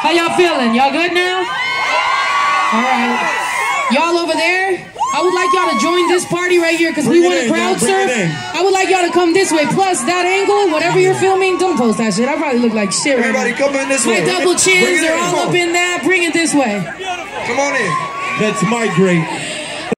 How y'all feeling? Y'all good now? All right. Y'all over there, I would like y'all to join this party right here because we want to crowd surf. I would like y'all to come this way. Plus, that angle, whatever you're filming, don't post that shit. I probably look like shit right now. Everybody come in this way. My double chins, they're all up in that. Bring it this way. Come on in. Let's migrate.